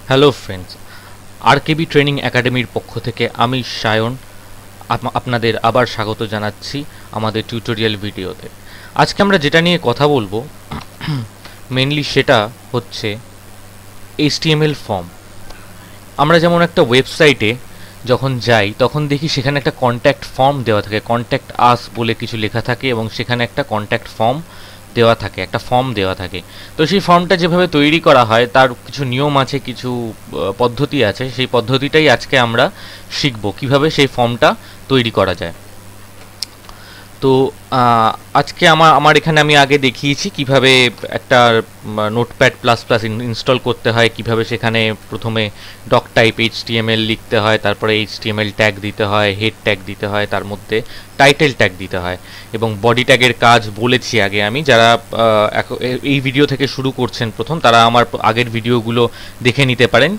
Hello friends, আরকেবি training একাডেমির পক্ষ থেকে আমি সায়ন আপনাদের আবার স্বাগত জানাচ্ছি আমাদের টিউটোরিয়াল ভিডিওতে। আজকে আমরা যেটা নিয়ে কথা বলবো মেনলি সেটা হচ্ছে HTML ফর্ম। আমরা যেমন একটা ওয়েবসাইটে যখন যাই তখন দেখি সেখানে একটা কন্ট্যাক্ট ফর্ম দেওয়া থাকে, কন্ট্যাক্ট আস বলে কিছু লেখা থাকে এবং সেখানে একটা কন্ট্যাক্ট ফর্ম দেওয়া থাকে, একটা ফর্ম দেওয়া থাকে। তো সেই ফর্মটা যেভাবে তৈরি করা হয় তার কিছু নিয়ম আছে, কিছু পদ্ধতি আছে। সেই পদ্ধতিটাই আজকে আমরা শিখব কিভাবে সেই ফর্মটা তৈরি করা যায়। তো আজকে আমার এখানে আমি আগে দেখিয়েছি কিভাবে একটা নোটপ্যাড প্লাস প্লাস ইনস্টল করতে হয়, কিভাবে সেখানে প্রথমে ডক টাইপ HTML লিখতে হয়, তারপরে HTML ট্যাগ দিতে হয়, হেড ট্যাগ দিতে হয়, তার মধ্যে টাইটেল ট্যাগ দিতে হয় এবং বডি ট্যাগের কাজ বলেছি আগে আমি। যারা এই ভিডিও থেকে শুরু করছেন প্রথম, তারা আমার আগের ভিডিওগুলো দেখে নিতে পারেন।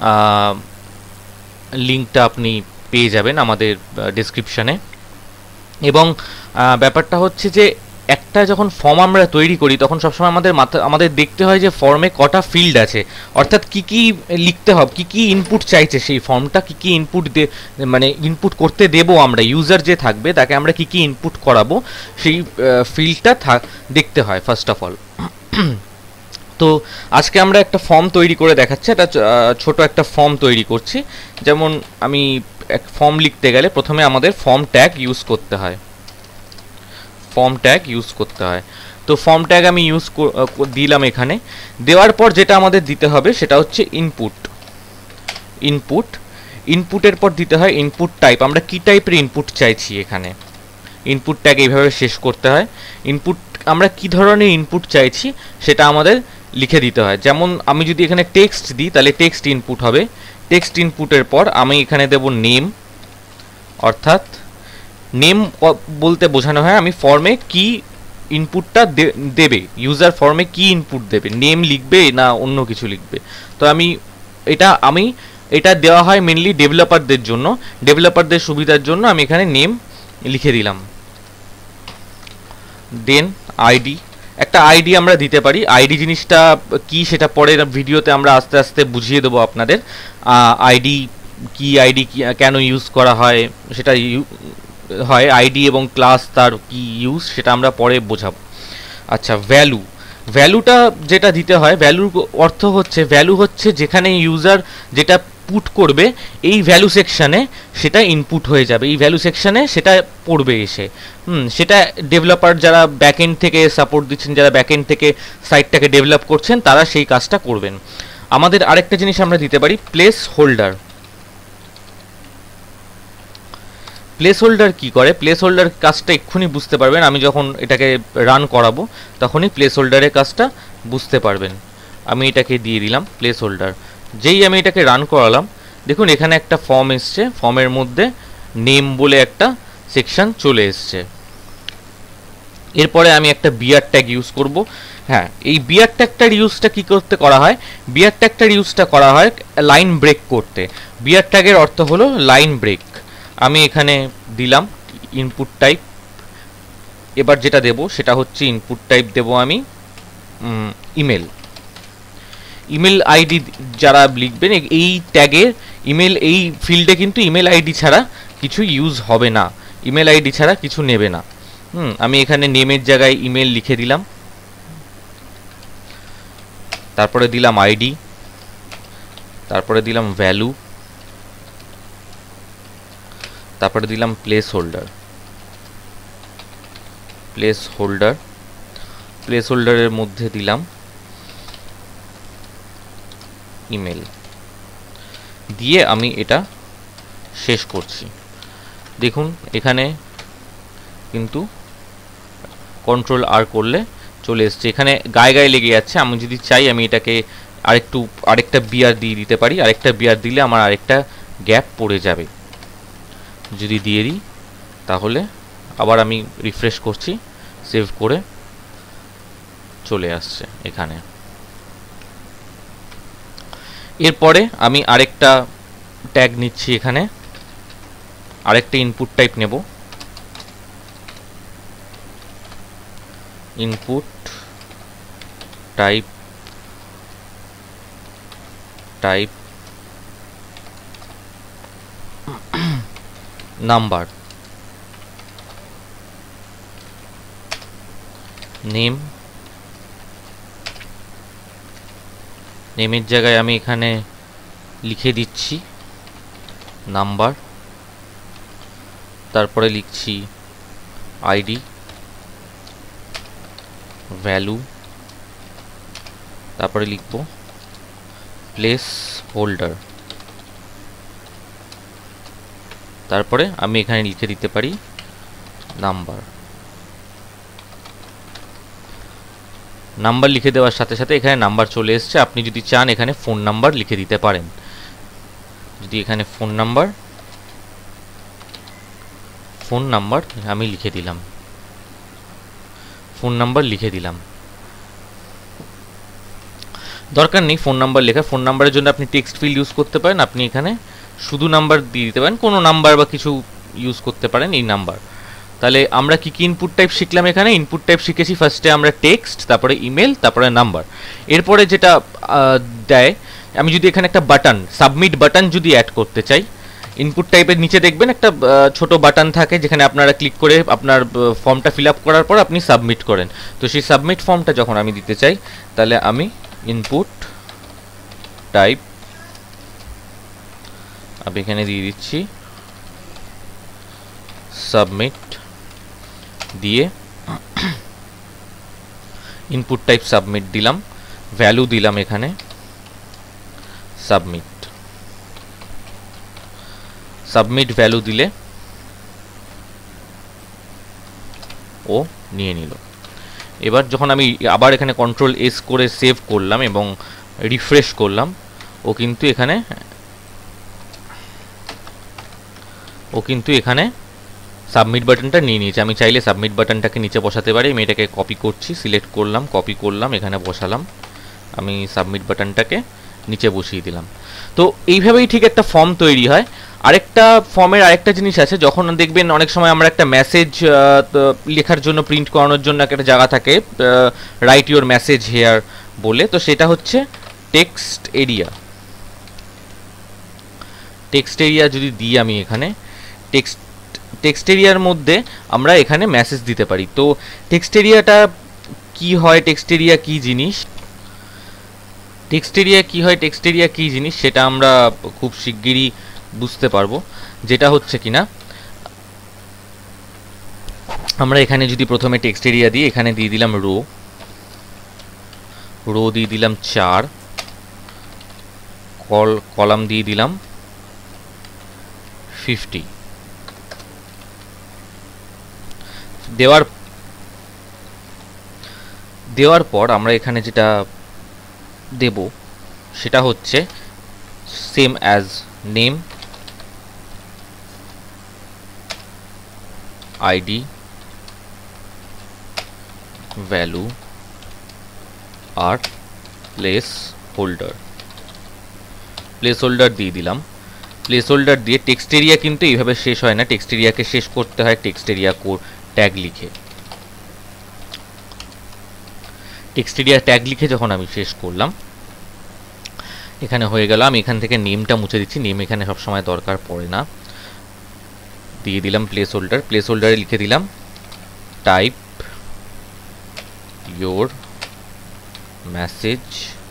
লিঙ্কটা আপনি পেয়ে যাবেন আমাদের ডেসক্রিপশানে। এবং ব্যাপারটা হচ্ছে যে একটা যখন ফর্ম আমরা তৈরি করি তখন সবসময় আমাদের দেখতে হয় যে ফর্মে কটা ফিল্ড আছে, অর্থাৎ কি কি লিখতে হবে, কি কি ইনপুট চাইছে সেই ফর্মটা, কি কি ইনপুট মানে ইনপুট করতে দেবো আমরা, ইউজার যে থাকবে তাকে আমরা কি কি ইনপুট করাবো সেই ফিল্ডটা দেখতে হয় ফার্স্ট অফ অল। তো আজকে আমরা একটা ফর্ম তৈরি করে দেখাচ্ছি, একটা ছোট একটা ফর্ম তৈরি করছি। যেমন আমি এক ফর্ম লিখতে গেলে প্রথমে আমাদের ফর্ম ট্যাগ ইউজ করতে হয়, তো ফর্ম ট্যাগ আমি ইউজ দিলাম এখানে। দেওয়ার পর যেটা আমাদের দিতে হবে সেটা হচ্ছে ইনপুটের পর দিতে হয় ইনপুট টাইপ। আমরা কি টাইপের ইনপুট চাইছি এখানে, ইনপুট ট্যাগ এইভাবে শেষ করতে হয়। আমরা কি ধরনের ইনপুট চাইছি সেটা আমাদের লিখে দিতে হয়। যেমন আমি যদি এখানে টেক্সট দিই তাহলে টেক্সট ইনপুট হবে। টেক্সট ইনপুটের পর আমি এখানে দেব নেম, অর্থাৎ নেম বলতে বোঝানো হয় আমি ফর্মে কি ইনপুটটা দেবে, ইউজার ফর্মে কি ইনপুট দেবে, নেম লিখবে না অন্য কিছু লিখবে। তো এটা দেওয়া হয় মেনলি ডেভেলপারদের সুবিধার জন্য আমি এখানে নেম লিখে দিলাম। দেন আইডি, একটা আইডি আমরা দিতে পারি। আইডি জিনিসটা কি সেটা পরের ভিডিওতে আমরা আস্তে আস্তে বুঝিয়ে দেবো আপনাদের। আইডি কেন ইউজ করা হয় সেটা আইডি এবং ক্লাস তার কি ইউজ সেটা আমরা পরে বোঝাবো। আচ্ছা, ভ্যালুটা যেটা দিতে হয়, ভ্যালু হচ্ছে যেখানে ইউজার যেটা পুট করবে এই ভ্যালু সেকশানে সেটা ইনপুট হয়ে যাবে, এই ভ্যালু সেকশানে সেটা পড়বে এসে। সেটা ডেভেলপার যারা ব্যাকএন্ড থেকে সাপোর্ট দিচ্ছেন, যারা ব্যাকএন্ড থেকে সাইটটাকে ডেভেলপ করছেন, তারা সেই কাজটা করবেন। আমাদের আরেকটা জিনিস আমরা দিতে পারি প্লেস হোল্ডার কি করে, প্লেস হোল্ডার কাজটা এক্ষুনি বুঝতে পারবেন। আমি যখন এটাকে রান করাবো তখনই প্লেস হোল্ডারের কাজটা বুঝতে পারবেন। আমি এটাকে দিয়ে দিলাম প্লেস হোল্ডার। যেই আমি এটাকে রান করালাম দেখুন এখানে একটা ফর্ম এসছে, ফর্মের মধ্যে নেম বলে একটা সেকশন চলে এসছে। এরপরে আমি একটা বিআর ট্যাগ ইউজ করব। হ্যাঁ, এই বিআর ট্যাগটার ইউজটা কি করতে করা হয়, বিআর ট্যাগটার ইউজটা করা হয় লাইন ব্রেক করতে। বিআর ট্যাগের অর্থ হলো লাইন ব্রেক। আমি এখানে দিলাম ইনপুট টাইপ। এবার যেটা দেব সেটা হচ্ছে ইনপুট টাইপ দেব আমি ইমেল আইডি। যারা লিখবেন এই ট্যাগের এই ফিল্ডে কিন্তু ইমেল আইডি ছাড়া কিছু ইউজ হবে না, ইমেল আইডি ছাড়া কিছু নেবে না। আমি এখানে নেমের জায়গায় ইমেল লিখে দিলাম, তারপরে দিলাম আইডি, তারপরে দিলাম ভ্যালু, তারপরে দিলাম প্লেস হোল্ডারের মধ্যে দিলাম ইমেল দিয়ে আমি এটা শেষ করছি। দেখুন এখানে কিন্তু কন্ট্রোল আর করলে চলে এসছে, এখানে গায়ে লেগে যাচ্ছে। আমি যদি চাই আমি এটাকে আরেকটা বিআর দিয়ে দিতে পারি। আরেকটা বিআর দিলে আমার আরেকটা গ্যাপ পড়ে যাবে। যদি দিয়ে দিই তাহলে আবার আমি রিফ্রেশ করছি, সেভ করে চলে আসছে এখানে। এরপরে আমি আরেকটা ট্যাগ নিচ্ছি, এখানে আরেকটা ইনপুট টাইপ নেব, input type type number, name, নেমের জায়গায় আমি এখানে লিখে দিচ্ছি নাম্বার, তারপরে লিখছি আইডি, ভ্যালু, তারপরে লিখব প্লেস হোল্ডার, তারপরে আমি এখানে লিখে দিতে পারি নাম্বার। নাম্বার লিখে দেওয়ার সাথে সাথে এখানে নাম্বার চলে এসছে। আপনি যদি চান এখানে ফোন নাম্বার লিখে দিতে পারেন। যদি এখানে ফোন নাম্বার আমি লিখে দিলাম, ফোন নাম্বার লিখে দিলাম। দরকার নেই ফোন নাম্বার লেখা, ফোন নাম্বারের জন্য আপনি টেক্সট ফিল্ড ইউজ করতে পারেন। আপনি এখানে শুধু নাম্বার দিয়ে দিতে পারেন, কোনো নাম্বার বা কিছু ইউজ করতে পারেন এই নাম্বার। তাহলে আমরা কি কি ইনপুট টাইপ শিখলাম? এখানে ইনপুট টাইপ শিখেছি ফার্স্টে আমরা টেক্সট, তারপরে ইমেল, তারপরে নাম্বার। এরপরে যেটা দেয়, আমি যদি এখানে একটা বাটন, সাবমিট বাটন যদি অ্যাড করতে চাই, ইনপুট টাইপের নিচে দেখবেন একটা ছোট বাটন থাকে যেখানে আপনারা ক্লিক করে আপনার ফর্মটা ফিল আপ করার পর আপনি সাবমিট করেন। তো সেই সাবমিট ফর্মটা যখন আমি দিতে চাই, তাহলে আমি ইনপুট টাইপ আমি এখানে দিয়ে দিচ্ছি সাবমিট, দিয়ে ইনপুট টাইপ সাবমিট দিলাম, ভ্যালু দিলাম এখানে সাবমিট, সাবমিট ভ্যালু দিলে ও নিয়ে নিল। এবার যখন আমি আবার এখানে কন্ট্রোল এস করে সেভ করলাম এবং রিফ্রেশ করলাম, ও কিন্তু এখানে সাবমিট বাটনটা নিয়ে নিয়েছে। আমি চাইলে সাবমিট বাটনটাকে নিচে বসাতে পারি। আমি এটাকে কপি করছি, সিলেক্ট করলাম, কপি করলাম, এখানে বসালাম, আমি সাবমিট বাটনটাকে নিচে বসিয়ে দিলাম। তো এইভাবেই ঠিক একটা ফর্ম তৈরি হয়। আরেকটা ফর্মের আরেকটা জিনিস আছে, যখন দেখবেন অনেক সময় আমরা একটা মেসেজ লেখার জন্য, প্রিন্ট করানোর জন্য একটা জায়গা থাকে রাইট ইউর মেসেজ হেয়ার বলে, তো সেটা হচ্ছে টেক্সট এরিয়া। টেক্সট এরিয়া যদি দিই আমি এখানে, টেক্সট এরিয়ার মধ্যে আমরা এখানে মেসেজ দিতে পারি। তো টেক্সট এরিয়াটা কি হয়, টেক্সট এরিয়া কি জিনিস, সেটা আমরা খুব শিগগিরই বুঝতে পারবো। যেটা হচ্ছে কিনা, আমরা এখানে যদি প্রথমে টেক্সট এরিয়া দিই, এখানে দিয়ে দিলাম রো দিয়ে দিলাম 4, কলাম দিয়ে দিলাম 50। দেওয়ার পর আমরা এখানে যেটা দেব সেটা হচ্ছে same as name, ID, value আর প্লেস হোল্ডার দিয়ে দিলাম। প্লেস হোল্ডার দিয়ে টেক্সট এরিয়া কিন্তু এইভাবে শেষ হয় না, টেক্সট এরিয়াকে শেষ করতে হয় টেক্সট এরিয়া ট্যাগ লিখে। টেক্সট এরিয়া ট্যাগ লিখে যখন আমি শেষ করলাম, এখানে হয়ে গেল। আমি এখান থেকে নেমটা মুছে দিচ্ছি, নেম এখানে সবসময় দরকার পড়ে না। দিয়ে দিলাম প্লেস হোল্ডারে লিখে দিলাম টাইপ ইয়োর মেসেজ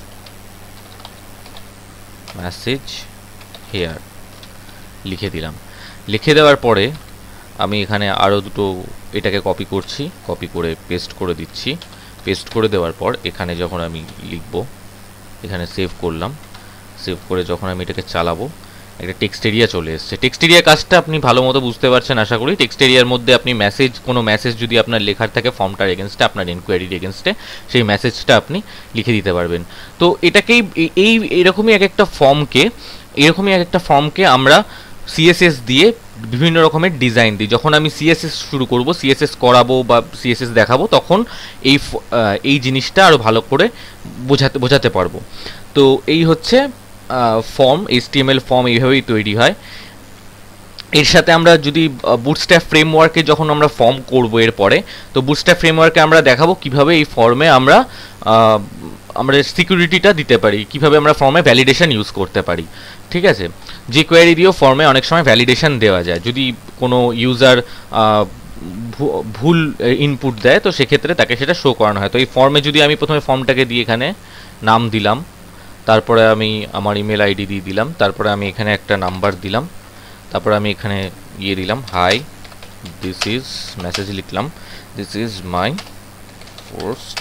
হেয়ার, লিখে দিলাম। লিখে দেওয়ার পরে আমি এখানে আরও দুটো এটাকে কপি করছি, কপি করে পেস্ট করে দিচ্ছি। পেস্ট করে দেওয়ার পর এখানে যখন আমি লিখব, এখানে সেভ করলাম, সেভ করে যখন আমি এটাকে চালাবো, একটা টেক্সট এরিয়া চলে এসেছে। টেক্সট এরিয়া কাজটা আপনি ভালো মতো বুঝতে পারছেন আশা করি। টেক্সট এরিয়ার মধ্যে আপনি কোনো মেসেজ যদি আপনার লেখার থাকে ফর্মটার এগেনস্টে, আপনার এনকোয়ারির এগেনস্টে, সেই মেসেজটা আপনি লিখে দিতে পারবেন। তো এটাকেই এরকমই এক একটা ফর্মকে আমরা সিএসএস দিয়ে বিভিন্ন রকমের ডিজাইন দিই। যখন আমি সিএসএস শুরু করব, সিএসএস করাবো বা সিএসএস দেখাবো, তখন এই জিনিসটা আরও ভালো করে বোঝাতে পারবো। তো এই হচ্ছে ফর্ম, HTML ফর্ম এইভাবেই তৈরি হয়। এর সাথে আমরা যদি বুটস্ট্র্যাপ ফ্রেমওয়ার্কে যখন আমরা ফর্ম করব এরপরে, তো বুটস্ট্র্যাপ ফ্রেমওয়ার্কে আমরা দেখাবো কিভাবে এই ফর্মে আমরা আমরা সিকিউরিটিটা দিতে পারি, কিভাবে আমরা ফর্মে ভ্যালিডেশন ইউজ করতে পারি। ঠিক আছে, যে কোয়েরি দিয়েও ফর্মে অনেক সময় ভ্যালিডেশন দেওয়া যায়। যদি কোনো ইউজার ভুল ইনপুট দেয় তো সেক্ষেত্রে তাকে সেটা শো করানো হয়। তো এই ফর্মে যদি আমি প্রথমে ফর্মটাকে দিয়ে এখানে নাম দিলাম, তারপরে আমি আমার ইমেল আইডি দিয়ে দিলাম, তারপরে আমি এখানে একটা নাম্বার দিলাম, তারপরে আমি এখানে দিলাম হাই, দিস ইজ মেসেজ লিখলাম, this is my first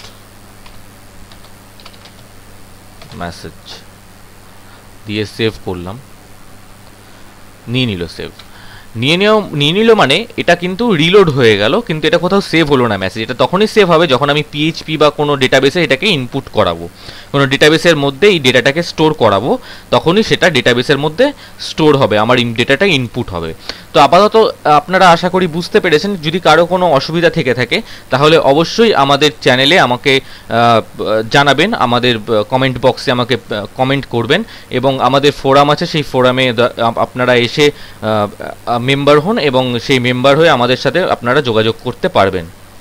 message দিয়ে সেভ করলাম। নিয়ে নিল সেভ, নিয়ে নিল মানে এটা কিন্তু রিলোড হয়ে গেল, কিন্তু এটা কোথাও সেভ হলো না মেসেজ। এটা তখনই সেভ হবে যখন আমি পিএইচপি বা কোনো ডেটাবেসে এটাকে ইনপুট করাবো, কোনো ডেটাবেসের মধ্যে এই ডেটাটাকে স্টোর করাবো, তখনই সেটা ডেটাবেসের মধ্যে স্টোর হবে, আমার ডেটাটা ইনপুট হবে। তো আপাতত আপনারা আশা করি বুঝতে পেরেছেন। যদি কারো কোনো অসুবিধা থেকে থাকে তাহলে অবশ্যই আমাদের চ্যানেলে আমাকে জানাবেন, আমাদের কমেন্ট বক্সে আমাকে কমেন্ট করবেন, এবং আমাদের ফোরাম আছে, সেই ফোরামে আপনারা এসে মেম্বার হন এবং সেই মেম্বার হয়ে আমাদের সাথে আপনারা যোগাযোগ করতে পারবেন।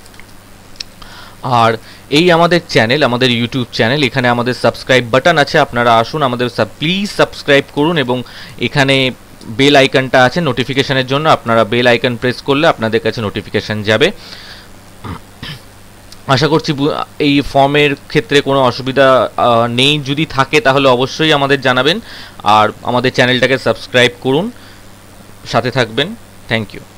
আর এই আমাদের চ্যানেল, আমাদের ইউটিউব চ্যানেল, এখানে আমাদের সাবস্ক্রাইব বাটন আছে, আপনারা আসুন আমাদের প্লিজ সাবস্ক্রাইব করুন, এবং এখানে বেল আইকনটা আছে নোটিফিকেশনের জন্য, আপনারা বেল আইকন প্রেস করলে আপনাদের কাছে নোটিফিকেশন যাবে। আশা করছি এই ফর্মের ক্ষেত্রে কোনো অসুবিধা নেই। যদি থাকে তাহলে অবশ্যই আমাদের জানাবেন, আর আমাদের চ্যানেলটাকে সাবস্ক্রাইব করুন, সাথে থাকবেন। Thank you.